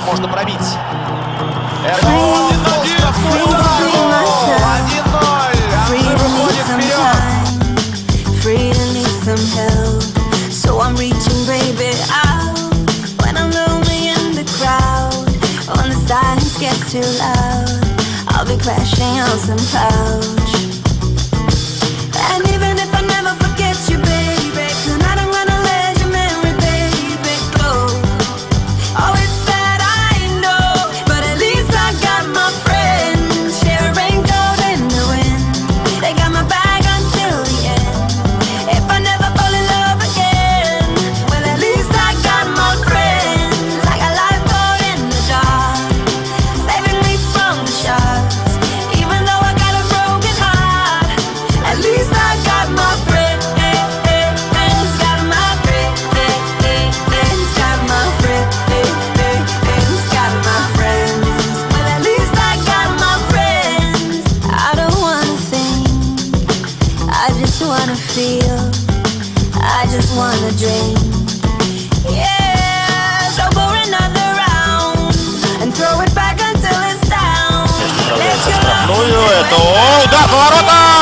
можно пробить. Это он, 1-0. Выходит вперед. So I'm reaching, baby, out when I'm lonely in the crowd. When the silence gets too loud, I'll be crashing on some couch. And even if I never forget you, baby, tonight I'm gonna let your memory, baby, go. Oh, it's sad, I know, but at least I got my friends. Share a raincoat in the wind, they got my back until the end. If I never fall in love again, well, at least I got my friends. I got lifeboat in the dark, saving me from the sharks. Even though I got a broken heart, at least I got my friends. Got my friends. Got my friends. Got my friends. Well, at least I got my friends. I don't wanna think, I just wanna feel, I just wanna dream. Yeah, so pour another round and throw it back until it's down. Let's go. Штрафную, это удар по воротам!